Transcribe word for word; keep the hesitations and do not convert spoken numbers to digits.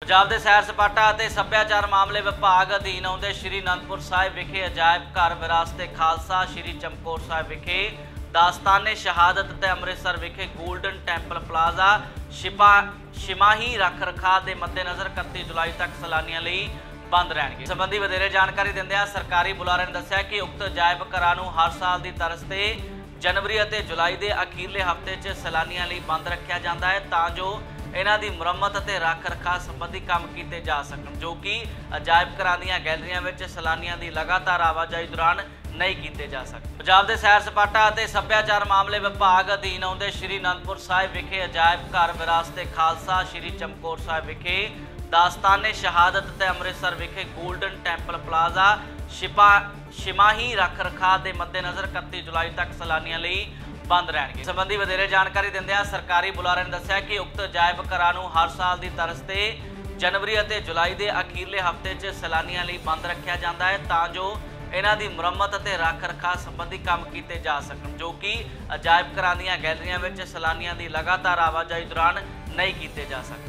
ਪੰਜਾਬ ਦੇ ਸੈਰ ਸਪਾਟਾ ਅਤੇ ਸੱਭਿਆਚਾਰ ਮਾਮਲੇ ਵਿਭਾਗ ਅਧੀਨ ਆਉਂਦੇ ਸ਼੍ਰੀ ਅਨੰਦਪੁਰ ਸਾਹਿਬ ਵਿਖੇ ਅਜਾਇਬ ਘਰ ਵਿਰਾਸਤ-ਏ ਖਾਲਸਾ, ਸ਼੍ਰੀ ਚਮਕੌਰ ਸਾਹਿਬ ਵਿਖੇ ਦਾਸਤਾਨ-ਏ ਸ਼ਹਾਦਤ ਤੇ ਅੰਮ੍ਰਿਤਸਰ ਵਿਖੇ ਗੋਲਡਨ ਟੈਂਪਲ ਪਲਾਜ਼ਾ ਸ਼ਿਪਾ ਛਿਮਾਹੀ ਰੱਖ ਰਖਾਅ ਦੇ ਮੱਦੇਨਜ਼ਰ ਇਕੱਤੀ ਜੁਲਾਈ ਤੱਕ ਸੈਲਾਨੀਆਂ ਲਈ ਬੰਦ ਰਹਿਣਗੇ। ਇਸ ਸੰਬੰਧੀ ਵਧੇਰੇ ਜਾਣਕਾਰੀ ਦਿੰਦਿਆਂ ਸਰਕਾਰੀ ਬੁਲਾਰੇ ਨੇ ਦੱਸਿਆ ਕਿ ਉਕਤ ਅਜਾਇਬ ਘਰਾਂ ਨੂੰ ਹਰ ਸਾਲ ਦੀ ਤਰਜ਼ ਤੇ जनवरी और जुलाई के अखीरले हफ्ते च सैलानियों लिए बंद रखा जाता है तां जो इन्हां दी मुरम्मत ते रख रखाव संबंधी काम किए जा सकन, जो कि अजायब घरां दीआं गैलरियां विच सैलानियों की लगातार आवाजाही दौरान नहीं किए जा सकते। पंजाब दे सैर सपाटा ते सभ्याचार मामले विभाग अधीन आउंदे श्री अनंदपुर साहिब विखे अजायब घर विरासत-ए खालसा, श्री चमकौर साहिब विखे दास्तान-ए शहादत ते अमृतसर विखे गोल्डन टैंपल प्लाजा शिपा छिमाही रख रखाअ के मद्देनज़र इकत्ती जुलाई तक सैलानियों लिए बंद रहणगे। इस संबंधी वधेरे जानकारी दिंदिआं सरकारी बुलारे ने दस्सिआ कि उक्त अजायब घरां नूं हर साल की तरज़ ते जनवरी और जुलाई के अखीरले हफ्ते च सैलानियों लिए बंद रखा जाता है तां जो इन्हां दी मुरम्मत ते रख रखाव संबंधी काम किए जा सकन, जो कि अजायब घरां दीआं गैलरियां विच सैलानियों की लगातार आवाजाही दौरान नहीं किए जा सकते।